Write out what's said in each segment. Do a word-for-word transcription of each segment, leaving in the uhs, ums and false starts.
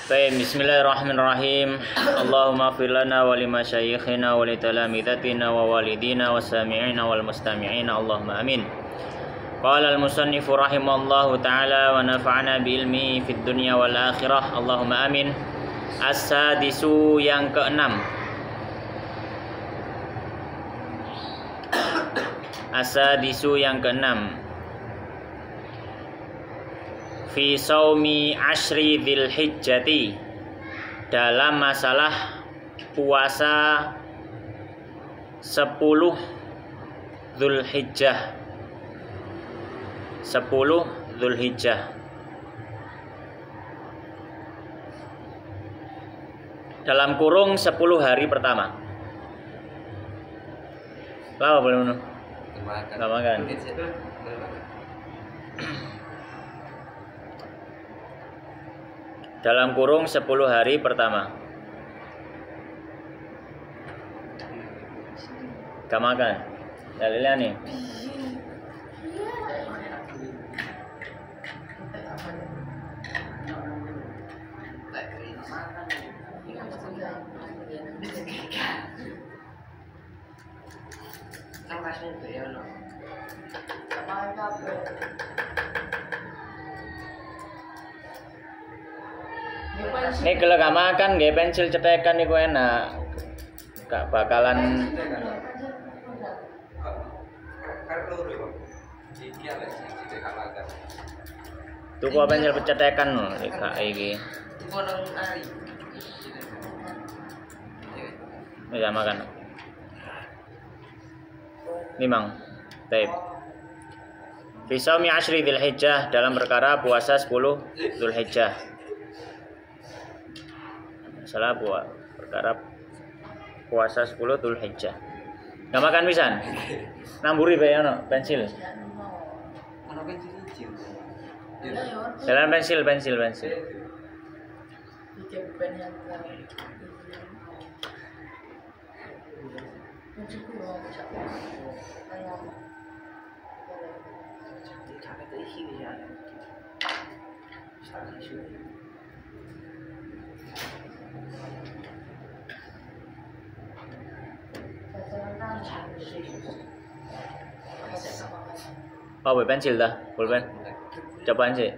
Baik, bismillahirrahmanirrahim. Allahumma ighfir lana wa li masyayikhina wa li talamidatina wa walidina wa sami'ina wal mustami'ina. Allahumma amin. Qala al-musannifu rahimallahu ta'ala wa nafa'ana bi ilmi fid dunya wal akhirah. Allahumma amin. As-sadisu yang keenam. As-sadisu yang keenam. Fi saumi ashri dzil hijjati, dalam masalah puasa sepuluh Dzulhijjah. sepuluh Dzulhijjah. Dalam kurung sepuluh hari pertama. Lama belum? Enggak makan. Dalam kurung sepuluh hari pertama. Gak makan. Dalilnya nih. Ini kalau gak makan, gak pensil cetekan nih enak. Gak bakalan. Tuh kok pensil cetekan loh, kayak ini. Ini gak makan. Ini mang, tape. Fi shaumi ashri Dzulhijjah, dalam perkara puasa sepuluh Dzulhijjah. Salah buat perkara puasa sepuluh Dzulhijjah. Gak makan pisan. Namburi bae ono pensil. Ono pensil hijau. Jalan pensil, pensil, pensil. Oh, boleh pensil dah, boleh pen. Cobaan sih.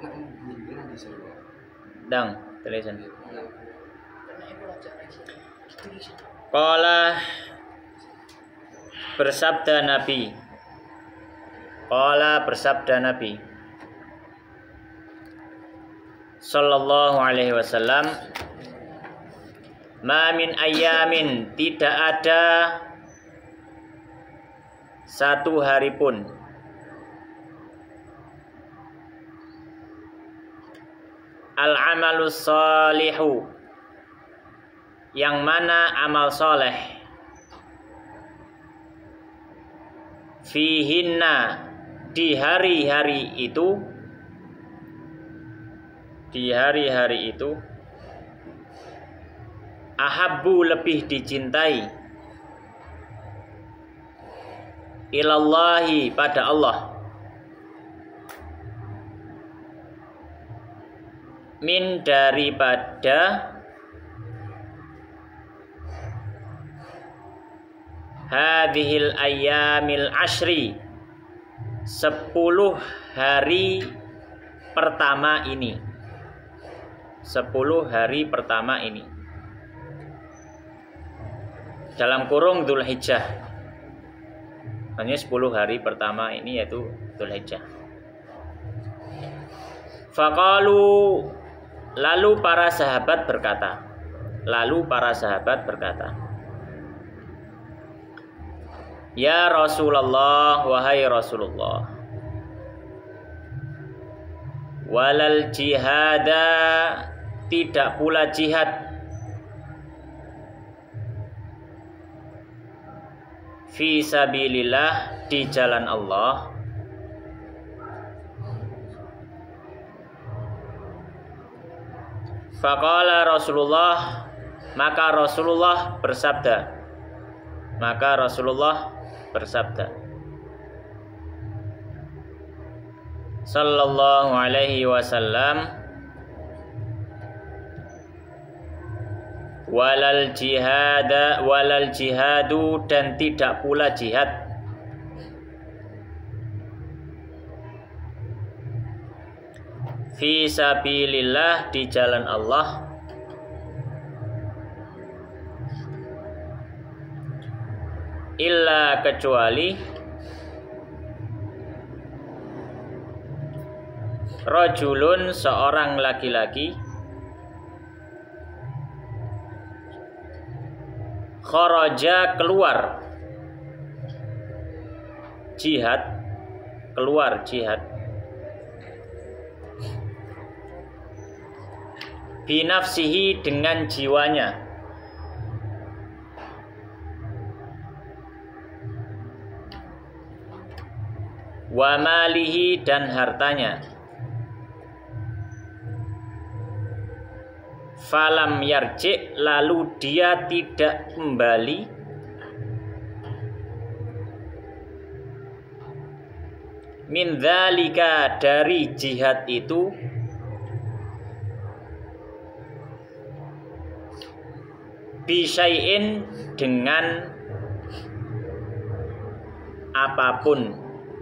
Dang, tulisan. Qala bersabda Nabi. Qala bersabda Nabi sallallahu alaihi wasallam, ma min ayyamin, tidak ada satu hari pun al-amalus salihu, yang mana amal soleh, fihinna, di hari-hari itu, di hari-hari itu, ahabbu, lebih dicintai, ilallahi, pada Allah, min, daripada hadhil ayyamil ashri, sepuluh hari pertama ini, sepuluh hari pertama ini, dalam kurung Dzulhijjah. Hanya sepuluh hari pertama ini yaitu Dzulhijjah. Faqalu, lalu para sahabat berkata, lalu para sahabat berkata, ya Rasulullah, wahai Rasulullah, walal jihada, tidak pula jihad, fi sabilillah, di jalan Allah, faqala Rasulullah, maka Rasulullah bersabda, maka Rasulullah bersabda sallallahu alaihi wasallam, walal jihada walal jihadu, dan tidak pula jihad, fi sabilillah, di jalan Allah, illa, kecuali rajulun, seorang laki-laki, kharaja, keluar jihad, keluar jihad, binafsihi, dengan jiwanya, wa malihi, dan hartanya, falam yarji', lalu dia tidak kembali, min dzalika, dari jihad itu, bisyai'in, dengan apapun.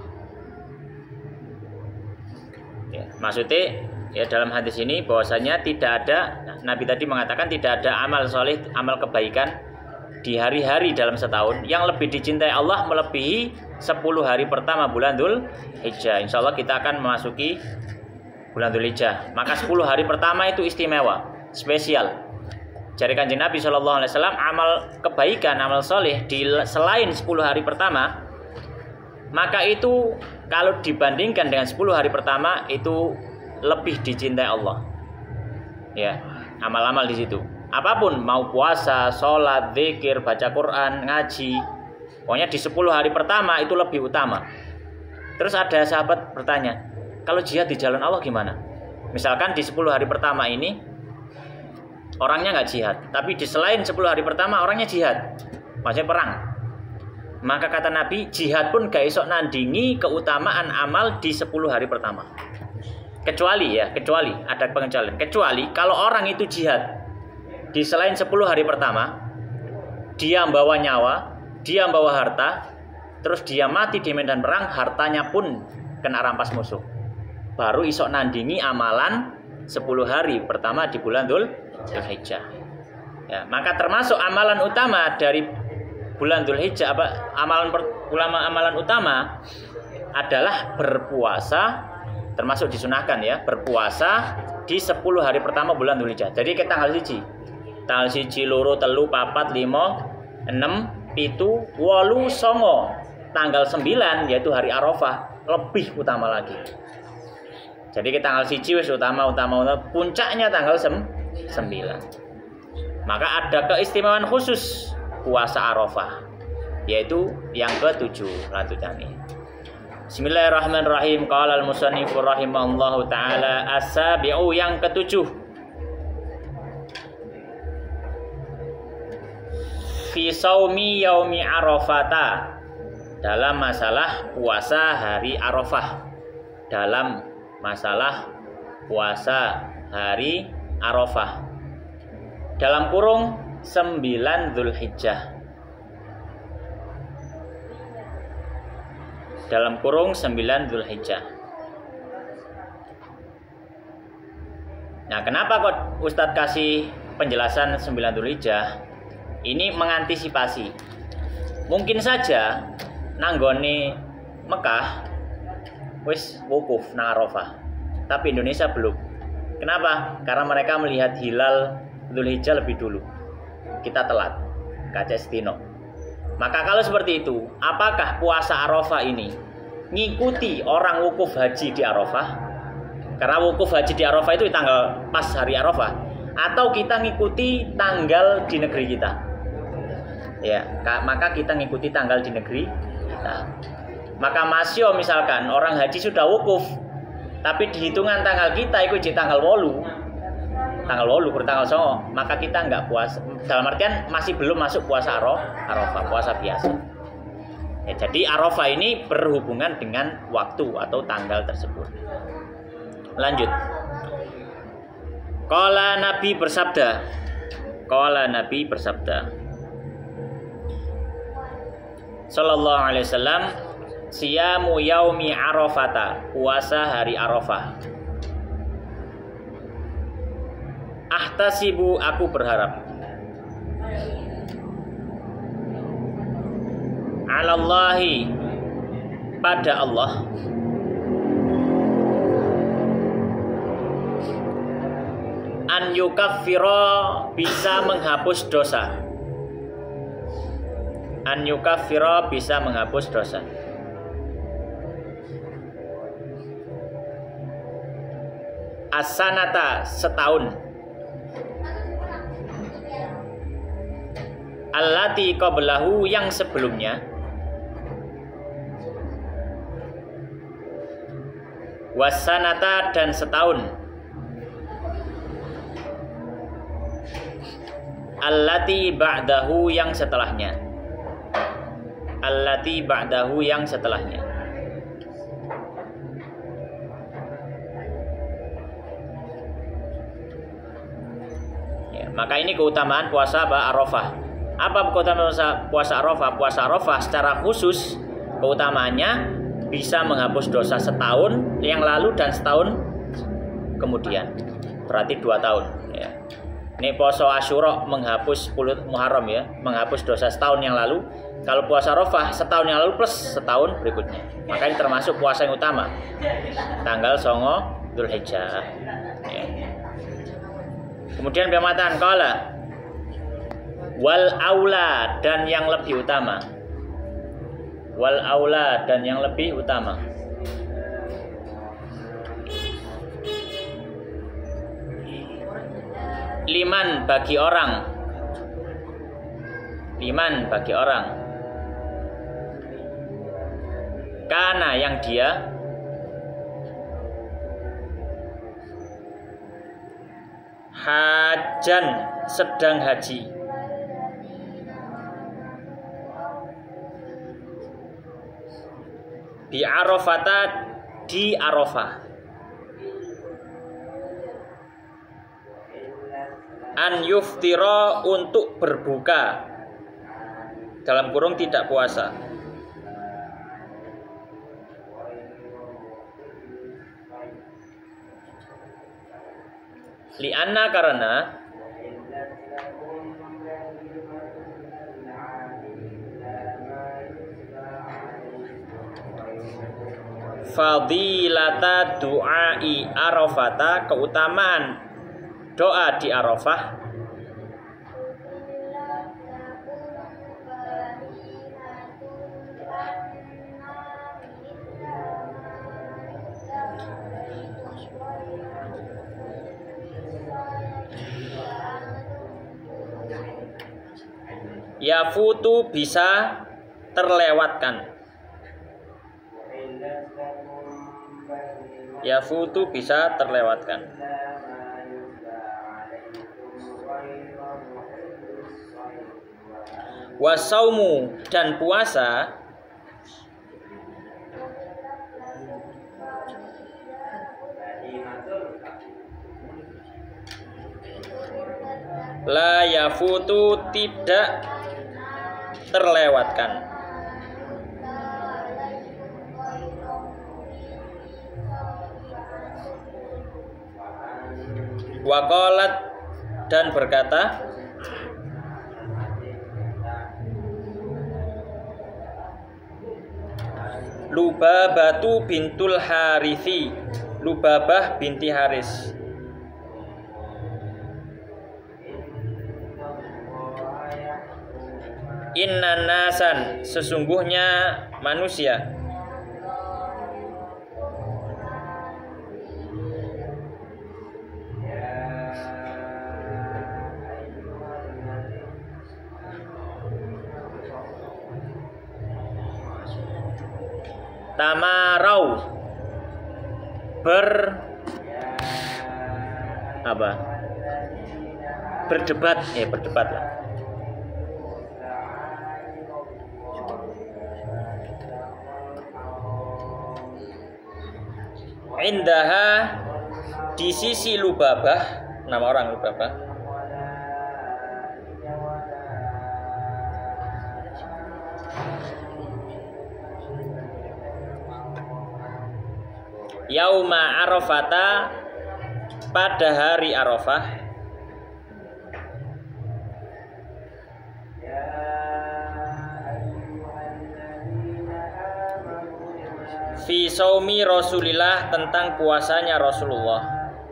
Ya, maksudnya ya dalam hadis ini bahwasanya tidak ada, Nabi tadi mengatakan tidak ada amal soleh, amal kebaikan di hari-hari dalam setahun yang lebih dicintai Allah melebihi sepuluh hari pertama bulan Dzul Hijjah. Insya Allah kita akan memasuki bulan Dzul Hijjah. Maka sepuluh hari pertama itu istimewa, spesial. Dari Kanjeng Nabi shallallahu alaihi wasallam, amal kebaikan, amal soleh di selain sepuluh hari pertama, maka itu kalau dibandingkan dengan sepuluh hari pertama itu lebih dicintai Allah. Ya, amal-amal di situ. Apapun, mau puasa, sholat, zikir, baca Quran, ngaji. Pokoknya di sepuluh hari pertama itu lebih utama. Terus ada sahabat bertanya, kalau jihad di jalan Allah gimana? Misalkan di sepuluh hari pertama ini orangnya nggak jihad, tapi di selain sepuluh hari pertama orangnya jihad, maksudnya perang. Maka kata Nabi, jihad pun gak esok nandingi keutamaan amal di sepuluh hari pertama. Kecuali ya, kecuali ada pengecualian. Kecuali kalau orang itu jihad di selain sepuluh hari pertama, dia membawa nyawa, dia membawa harta, terus dia mati di medan perang, hartanya pun kena rampas musuh. Baru esok nandingi amalan sepuluh hari pertama di bulan Dzul Hijjah. Ya, maka termasuk amalan utama dari bulan Dzul Hijjah, apa amalan ulama amalan utama adalah berpuasa, termasuk disunahkan ya, berpuasa di sepuluh hari pertama bulan Dzul Hijjah. Jadi ke tanggal siji, tanggal siji, loro, telu, papat, limo, enam, pitu, wolu, songo, tanggal sembilan yaitu hari Arafah lebih utama lagi. Jadi ke tanggal siji wis utama utama, utama puncaknya tanggal sembilan. Maka ada keistimewaan khusus puasa Arafah, yaitu yang ketujuh. Lanjutannya. Bismillahirrahmanirrahim. Qala al-musannif rahimahullahu taala, as-sabi'u, yang ketujuh. Fi shaumi yaumi Arafata, dalam masalah puasa hari Arafah. Dalam masalah puasa hari Arafah. Dalam kurung sembilan Dzulhijjah. Dalam kurung sembilan Dzulhijjah. Nah, kenapa kok Ustadz kasih penjelasan sembilan Dzulhijjah? Ini mengantisipasi. Mungkin saja nanggone Mekah wis wukuf nang Arafah, tapi Indonesia belum. Kenapa? Karena mereka melihat hilal Dzulhijjah lebih dulu. Kita telat, kaca setino. Maka kalau seperti itu, apakah puasa Arafah ini ngikuti orang wukuf haji di Arafah? Karena wukuf haji di Arafah itu di tanggal pas hari Arafah, atau kita ngikuti tanggal di negeri kita? Ya, maka kita ngikuti tanggal di negeri kita. Maka masyo misalkan orang haji sudah wukuf, tapi di hitungan tanggal kita itu di tanggal wolu, tanggal wolu bertanggal songo, maka kita nggak puasa. Dalam artian masih belum masuk puasa Arafah, puasa biasa. Ya, jadi Arafah ini berhubungan dengan waktu atau tanggal tersebut. Lanjut. Qala Nabi bersabda, Qala Nabi bersabda sallallahu alaihi wasallam, siyamu yaumi arafata, puasa hari Arafah. Ahtasibu, aku berharap, alallahi, pada Allah, an yukaffira, bisa menghapus dosa. An yukaffira, bisa menghapus dosa. As-sanata, setahun. Allati qablahu, yang sebelumnya. Was-sanata, dan setahun. Allati ba'dahu, yang setelahnya. Allati ba'dahu, yang setelahnya. Ya, maka ini keutamaan puasa apa? Arafah. Apa keutamaan puasa Arafah? Puasa Arafah secara khusus keutamaannya bisa menghapus dosa setahun yang lalu dan setahun kemudian. Berarti dua tahun. Ya. Ini puasa Asyura menghapus sepuluh Muharram, ya, menghapus dosa setahun yang lalu. Kalau puasa Arafah setahun yang lalu plus setahun berikutnya. Maka ini termasuk puasa yang utama. Tanggal songo Dzulhijjah. Ya. Kemudian pematahan qala wal aula, dan yang lebih utama. Wal aula, dan yang lebih utama. Liman, bagi orang. Liman, bagi orang. Kana, yang dia. Hajan, sedang haji. Bi Arafata, di Arafah. An yuftira, untuk berbuka, dalam kurung tidak puasa. Lianna, karena fadilata du'ai Arafata, keutamaan doa di Arafah. Yafutu, bisa terlewatkan. Yafutu, bisa terlewatkan. Wasaumu, dan puasa. La yafutu, tidak terlewatkan. Waqalat, dan berkata, Lubabatu bintul Harithi, Lubabah binti Haris. Inna nasan, sesungguhnya manusia. Tamarau, ber apa? Berdebat, eh berdebat lah. Indaha, di sisi Lubabah, nama orang Lubabah. yauma arafata, pada hari Arafah, fi saumi Rasulillah, tentang puasanya Rasulullah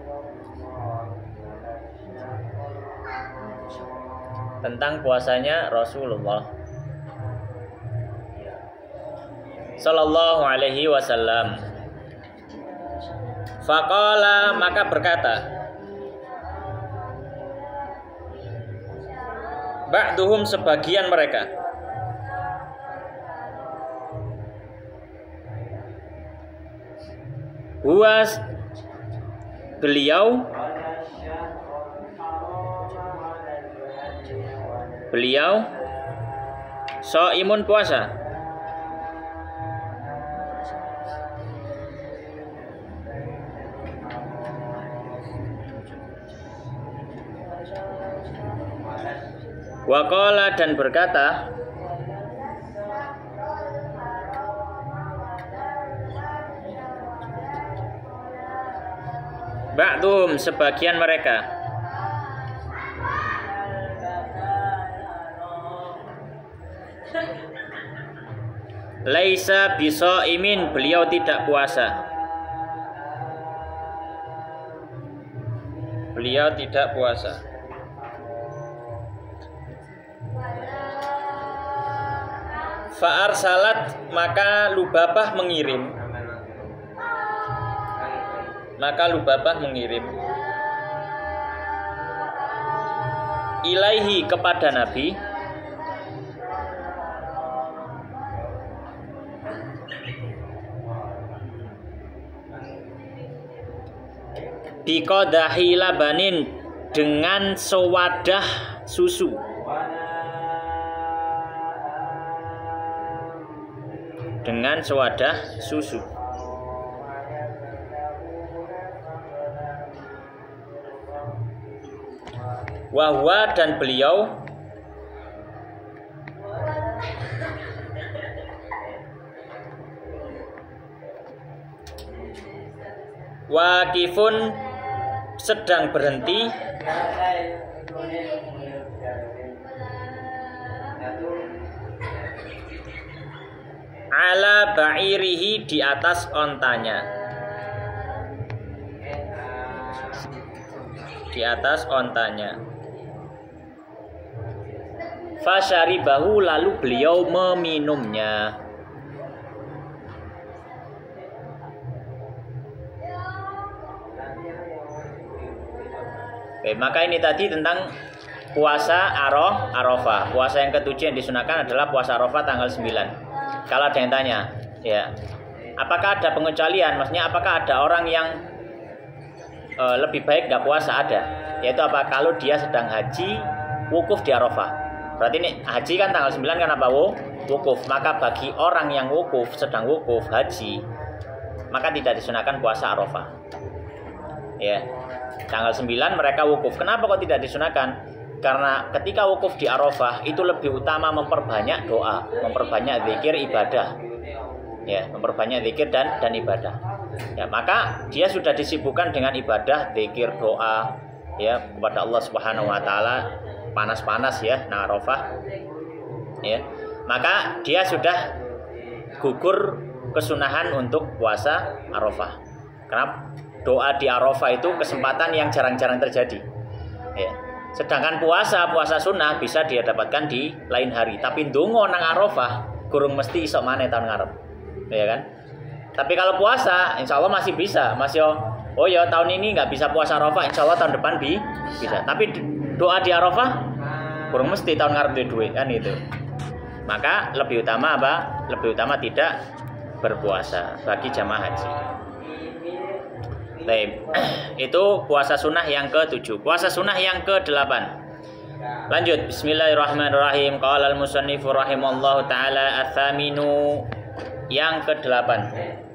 tentang puasanya Rasulullah sallallahu alaihi wasallam. Faqala, maka berkata ba'duhum, sebagian mereka, huwa, beliau beliau shaimun, puasa. Waqala, dan berkata ba'dhum, sebagian mereka, laisa bisaimin, beliau tidak puasa. Beliau tidak puasa. Fa'arsalat, maka Lubabah mengirim. Maka Lubabah mengirim ilaihi, kepada Nabi, biqadahi labanin, dengan sewadah susu. Dengan sewadah susu. Wahwa, dan beliau waqifun, sedang berhenti, ala ba'irihi, di atas ontanya, di atas ontanya. Fasyaribahu, lalu beliau meminumnya. Oke, maka ini tadi tentang puasa Aroh, Arafah. Puasa yang ketujuh yang disunahkan adalah puasa Arafah tanggal sembilan. Kalau ada yang tanya, ya, apakah ada pengecualian? Maksudnya apakah ada orang yang e, lebih baik nggak puasa? Ada. Yaitu apa? Kalau dia sedang haji, wukuf di Arafah. Berarti ini haji kan tanggal sembilan kan apa? Wukuf. Maka bagi orang yang wukuf, sedang wukuf haji, maka tidak disunahkan puasa Arafah. Ya. Tanggal sembilan mereka wukuf. Kenapa kok tidak disunahkan? Karena ketika wukuf di Arafah itu lebih utama memperbanyak doa, memperbanyak zikir, ibadah. Ya, memperbanyak zikir dan dan ibadah. Ya, maka dia sudah disibukkan dengan ibadah, zikir, doa, ya, kepada Allah Subhanahu wa taala, panas-panas ya, nah Arafah. Ya. Maka dia sudah gugur kesunahan untuk puasa Arafah. Karena doa di Arafah itu kesempatan yang jarang-jarang terjadi. Ya. Sedangkan puasa, puasa sunnah bisa dia dapatkan di lain hari. Tapi ndonga nang Arafah kurang mesti iso maneh tahun ngarep. Ya kan? Tapi kalau puasa, insya Allah masih bisa. Masih oh ya tahun ini nggak bisa puasa Arafah, insya Allah tahun depan bi bisa. Tapi doa di Arafah kurang mesti tahun ngarep duit duit kan itu. Maka lebih utama apa? Lebih utama tidak berpuasa bagi jamaah haji. Baik. Itu puasa sunnah yang ketujuh. Puasa sunnah yang kedelapan. Lanjut. Bismillahirrahmanirrahim. Qala al-musannifu rahimallahu taala ats-tsaminu, yang kedelapan.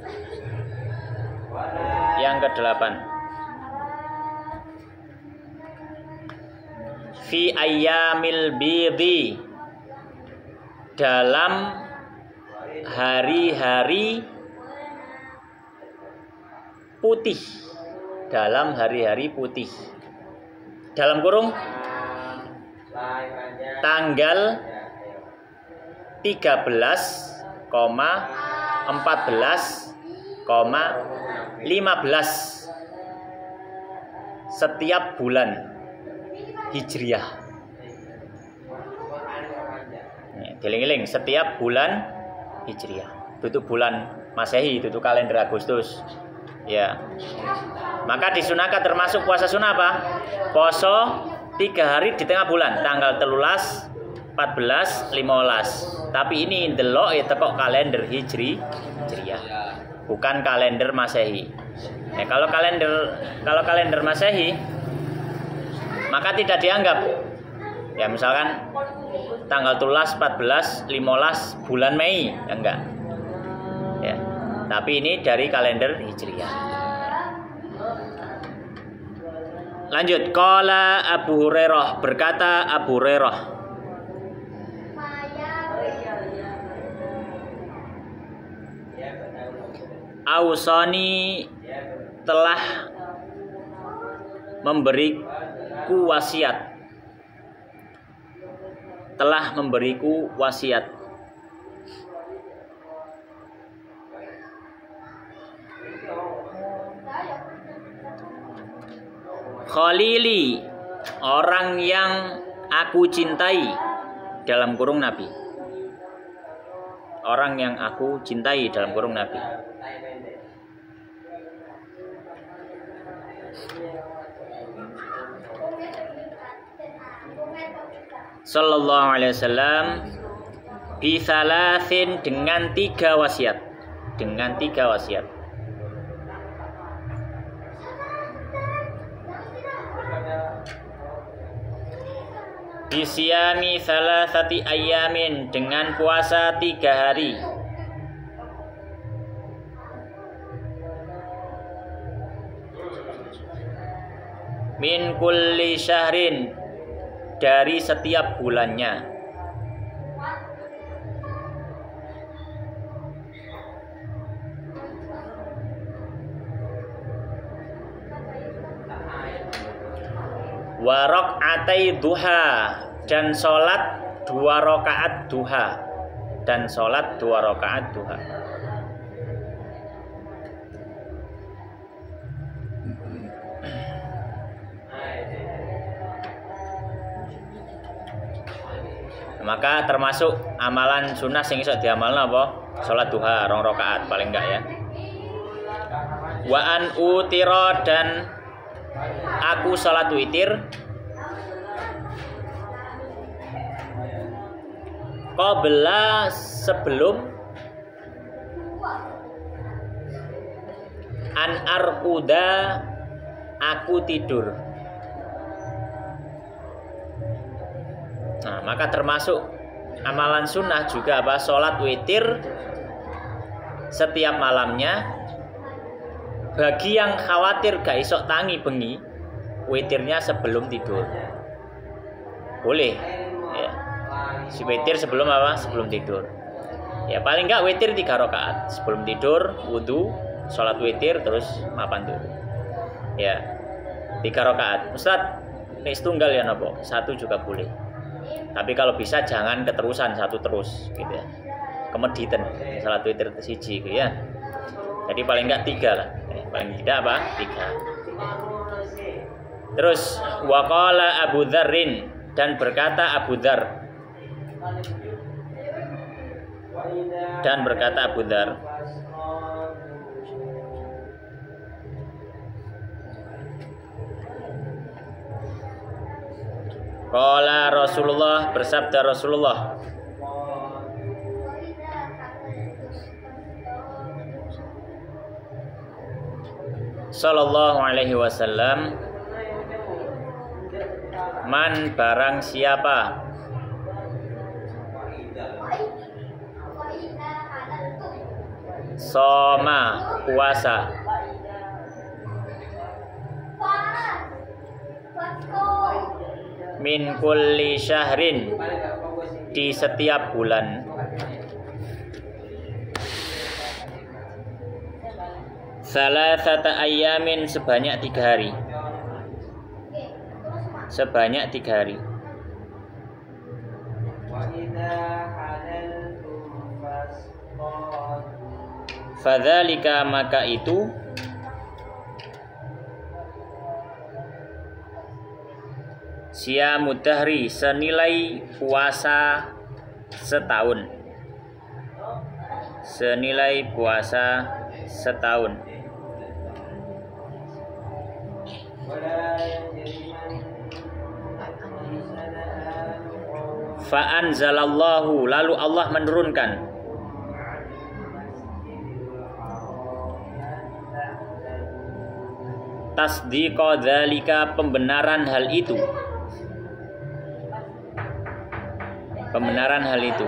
Yang kedelapan. Fi ayyamil bidhi, dalam hari-hari putih, dalam hari-hari putih. Dalam kurung tanggal tiga belas, empat belas, lima belas setiap bulan Hijriah. Giling-giling setiap bulan Hijriah. Itu bulan Masehi, itu kalender Agustus. Ya. Maka disunahkan termasuk puasa sunnah apa? Poso tiga hari di tengah bulan, tanggal telulas, empat belas, lima belas. Tapi ini delok ya tekok kalender Hijri, Hijriah. Bukan kalender Masehi. Nah, kalau kalender kalau kalender Masehi maka tidak dianggap. Ya misalkan tanggal telulas, empat belas, lima belas bulan Mei, ya enggak. Ya. Tapi ini dari kalender Hijriah. Lanjut, qala Abu Hurairah, berkata Abu Hurairah, Ausani telah memberiku wasiat, telah memberiku wasiat. Khalili, orang yang aku cintai, dalam kurung Nabi. Orang yang aku cintai, dalam kurung Nabi. Sallallahu alaihi wasallam bi thalathin, dengan tiga wasiat, dengan tiga wasiat. Bisyami thalathati ayamin, dengan puasa tiga hari. Min kulli syahrin, dari setiap bulannya. Wa rak'atai duha, dan sholat dua rakaat duha, dan sholat dua rakaat duha. Maka termasuk amalan sunnah sing iso diamalna apa? Sholat duha rong rakaat paling enggak ya. Wa an utira, dan aku sholat witir qabla, sebelum an arquda, aku tidur. Nah, maka termasuk amalan sunnah juga apa? Sholat witir setiap malamnya. Bagi yang khawatir gak isok tangi bengi, witirnya sebelum tidur. Boleh ya. Si witir sebelum apa? Sebelum tidur. Ya paling enggak witir tiga rakaat. Sebelum tidur wudu, sholat witir, terus mapan dulu. Ya. Tiga rakaat. Ustaz, nek tunggal ya napa? Satu juga boleh. Tapi kalau bisa jangan keterusan satu terus gitu ya. Kemeditan sholat witir siji gitu ya. Jadi paling enggak tiga lah. Eh, paling tidak apa? Tiga. Terus waqala Abu Dzarrin, dan berkata Abu Dzar, dan berkata Abu Dzar, qala Rasulullah, bersabda Rasulullah, sallallahu alaihi wasallam, man, barang siapa, soma, puasa, min kulli syahrin, di setiap bulan, Salasata ayyamin sebanyak tiga hari. Sebanyak tiga hari. Fadzalika maka itu siyamud dahri senilai puasa setahun. Senilai puasa setahun. Fa'anzalallahu lalu Allah menurunkan tasdiqa dzalika pembenaran hal itu. Pembenaran hal itu.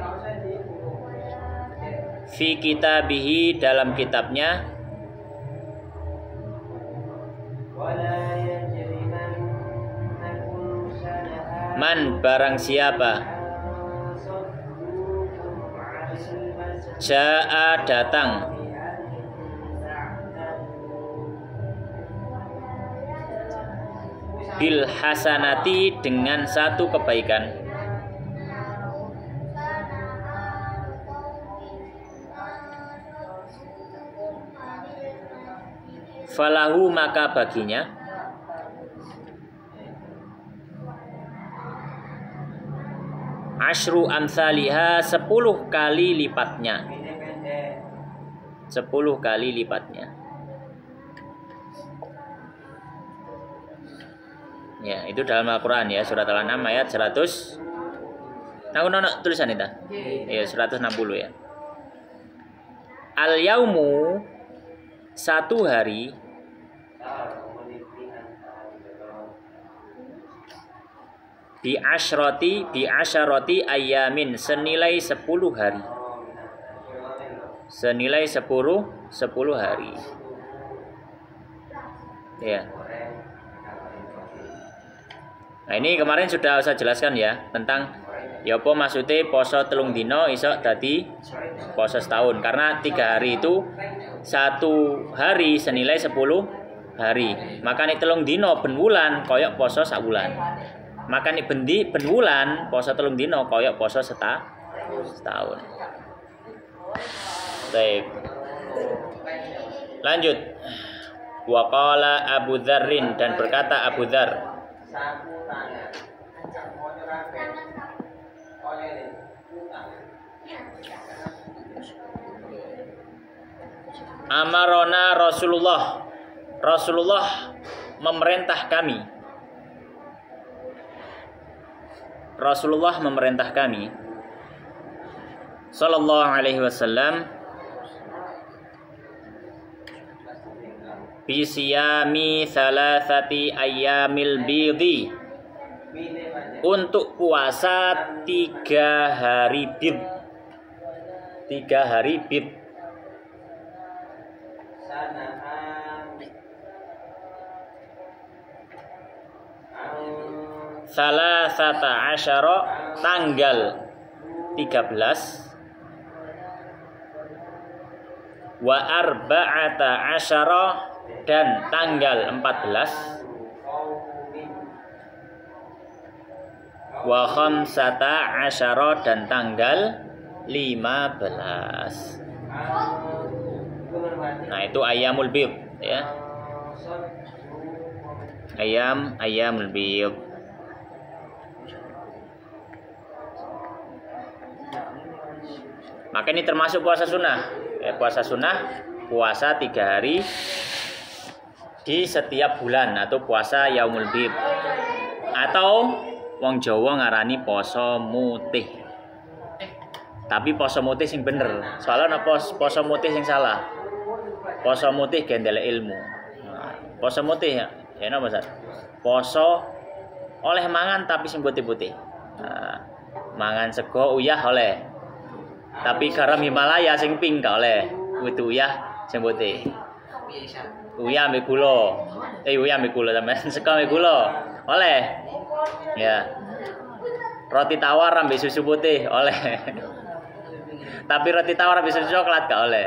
Fi kitabihi dalam kitabnya. Man barang siapa Ja'a datang bil hasanati dengan satu kebaikan, falahu maka baginya asyru amsaliha sepuluh kali lipatnya. Sepuluh kali lipatnya. Ya, itu dalam Al-Quran ya, surat Al-An'am ayat seratus. Nah, no, no, tulisan itu. Ya, seratus enam puluh ya. Al-yaumu satu hari bi asyrati bi asyarati ayamin senilai sepuluh hari. Senilai sepuluh sepuluh hari. Ya. Nah, ini kemarin sudah saya jelaskan ya tentang ya apa maksudnya poso telung dino iso dadi poso setahun, karena tiga hari itu satu hari senilai sepuluh hari. Makanya telung dino ben wulan koyok poso sak wulan. Makanya bendi ben wulan poso telung dino koyok poso seta, setahun. Baik. Lanjut. Wa qala Abu Dzarrin dan berkata Abu Dzar Amarona Rasulullah Rasulullah memerintah kami Rasulullah memerintah kami sallallahu alaihi wasallam bisiyami salasati ayyamil bidhi untuk puasa tiga hari bid tiga hari bid salasata asyara tanggal tiga belas wa arba'ata asyara dan tanggal empat belas wa khamsata asyara dan tanggal lima belas. Nah, itu ayyamul bid ya. Ayam ayyamul bid. Maka ini termasuk puasa sunnah. Ya, puasa sunnah, puasa tiga hari di setiap bulan atau puasa yaumul bid. Atau wong Jawa ngarani poso mutih. Tapi poso mutih sing bener. Soalnya ana poso mutih sing salah. Poso mutih gendele ilmu. Nah, poso mutih ya, ya napa Ustaz? Poso oleh mangan tapi sing putih-putih. Nah, mangan sego uyah oleh. Tapi garam Himalaya sing pink gak oleh. Kudu uyah sing putih. Uyah ambek gula. Eh uyah ambek gula sampean sego ambek gula. Oleh. Ya. Roti tawar ambek susu putih oleh. Tapi roti tawar ambek susu coklat gak oleh.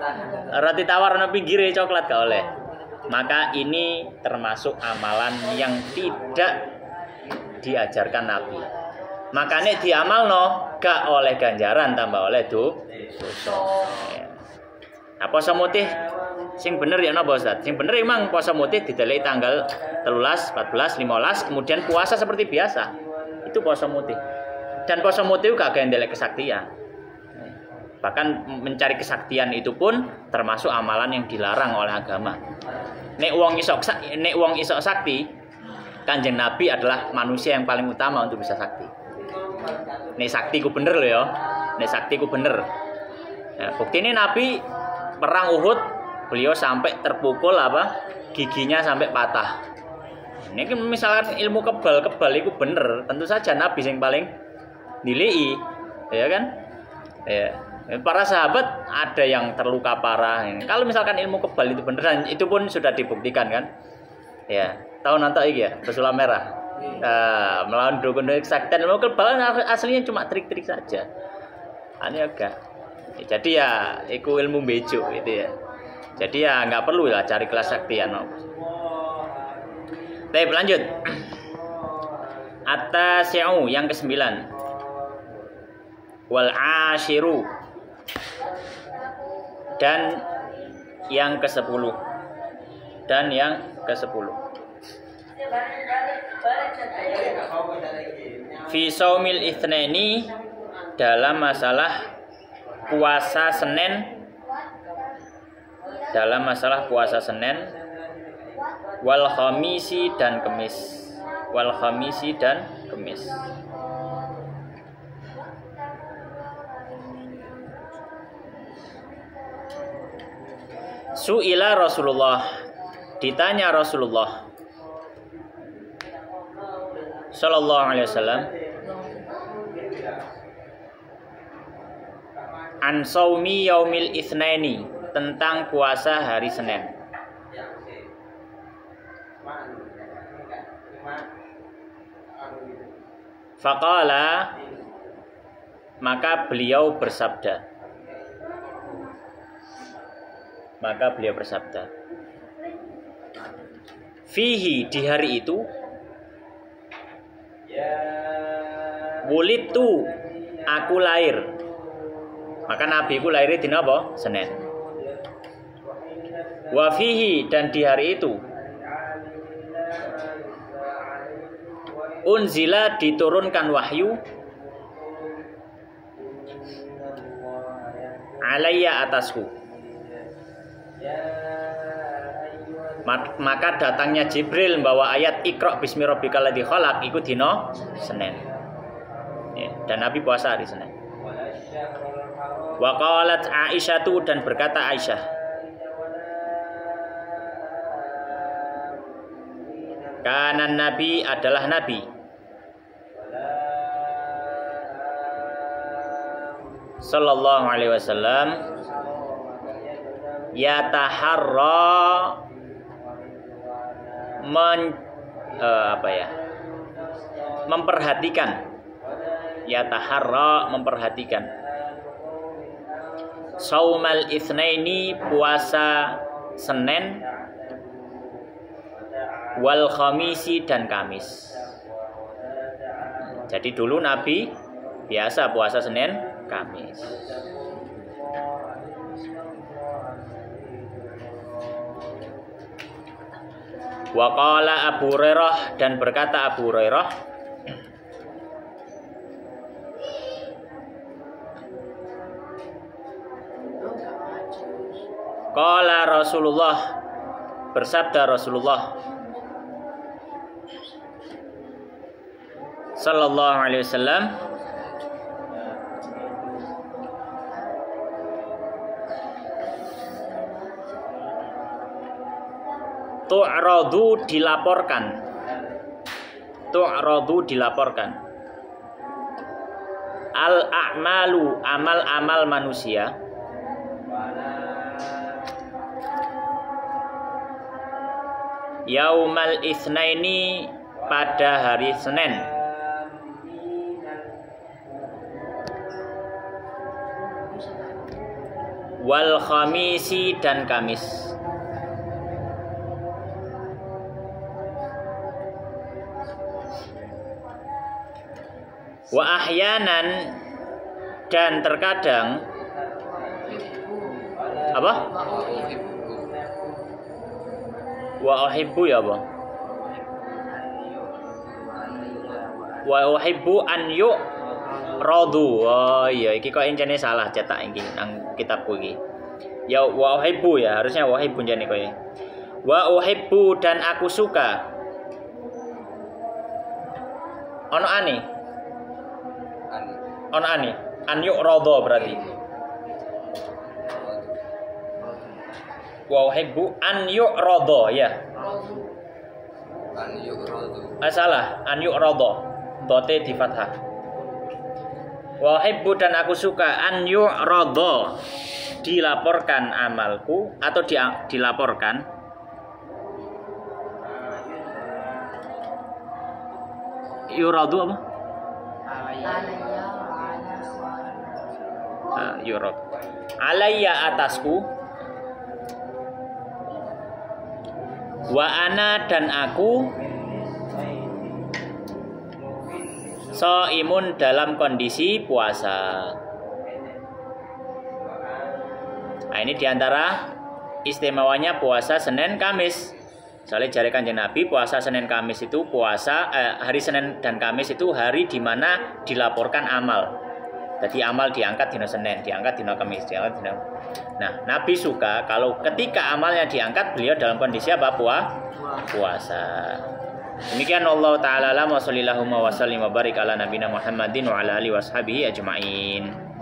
Roti tawar ana pinggire coklat gak oleh. Maka ini termasuk amalan yang tidak diajarkan Nabi. Makanya diamalno gak oleh ganjaran tambah oleh dosa. Nah, poso mutih sing bener ya napa Ustaz? Sing bener emang poso mutih dideleki tanggal telulas, empat belas, lima belas kemudian puasa seperti biasa. Itu poso mutih. Dan poso mutih gak ndelek kesaktian. Bahkan mencari kesaktian itu pun termasuk amalan yang dilarang oleh agama. Nek wong iso nek wong iso sakti, Kanjeng Nabi adalah manusia yang paling utama untuk bisa sakti. Nek sakti ku bener loh ya. Nek sakti ku bener. Nah, buktinya Nabi perang Uhud, beliau sampai terpukul apa? Giginya sampai patah. Ini misalkan ilmu kebal-kebal itu bener, tentu saja Nabi yang paling nilai, ya kan? Ya. Para sahabat ada yang terluka parah. Kalau misalkan ilmu kebal itu beneran, itu pun sudah dibuktikan kan? Ya, tahu nanti iki ya, pesulap merah. Nah, melawan dukun kesaktian ilmu kebal aslinya cuma trik-trik saja. Ini agak. Ya, jadi ya, itu ilmu bejo gitu ya. Jadi ya nggak perlu lah cari kelas saktian. Baik, lanjut. At-tasi'u yang kesembilan. Wal ashiru. Dan yang kesepuluh. Dan yang kesepuluh. Fi saumil itsnaini dalam masalah puasa Senin, dalam masalah puasa Senin, wal khamisi dan Kemis, wal khamisi dan Kemis. Su'ila Rasulullah, ditanya Rasulullah sallallahu alaihi wasallam an saumi yaumil itsnaini, tentang puasa hari Senin. Faqala, maka beliau bersabda maka beliau bersabda fihi, di hari itu, wulidtu, aku lahir. Maka Nabi ku lahir dina apa? Senin. Wa fihi, dan di hari itu, unzila, diturunkan wahyu, alayya, atasku. Maka datangnya Jibril membawa ayat Iqra bismi rabbikal ladzi khalaq, iku dina Senin. Ya, dan Nabi puasa hari Senin. Wa qalat Aisyatu, dan berkata Aisyah, kanan Nabi, adalah Nabi, sallallahu alaihi wasallam, yataharra, men uh, apa ya memperhatikan, yataharra, memperhatikan, saumal itsnaini, puasa Senin, wal khamisi, dan Kamis. Jadi dulu Nabi biasa puasa Senin, Kamis. Wa qala Abu Hurairah, dan berkata Abu Hurairah, qala Rasulullah, bersabda Rasulullah sallallahu alaihi wasallam, tu'radu, dilaporkan, tu'radu, dilaporkan, al-a'malu, amal-amal manusia, yaumal itsnaini, pada hari Senin, wal khamisi dan Kamis. Wa ahyanan dan terkadang apa? Wa uhibbu ya apa? Wa uhibbu an yu radu. Oh iya iki kok encene salah cetak iki nang kitabku iki. Ya wa uhibbu ya, harusnya wa uhibbu jane kowe. Wa uhibbu dan aku suka. Ono ane? Ono ane? An yu radu berarti. Wa uhibbu an yu radu ya. An yu radu. Ah, salah, an yu radu. Dote di fathah. Wa uhibbu dan aku suka an yu'radha dilaporkan amalku atau di, dilaporkan yuradu apa? Ah, yurad. Alayya atasku wa ana dan aku Soimun dalam kondisi puasa. Nah ini diantara istimewanya puasa Senin Kamis. Soalnya jari Kanjeng Nabi puasa Senin Kamis itu puasa eh, hari Senin dan Kamis itu hari di mana dilaporkan amal. Jadi amal diangkat dino Senin, diangkat dino Kamis, diangkat dino. Nah Nabi suka kalau ketika amalnya diangkat beliau dalam kondisi apa? Puah? Puasa. Demikian Allah Ta'ala wa sallallahu wa sallim wa barik ala nabina Muhammadin wa ala alihi washabihi ajma'in.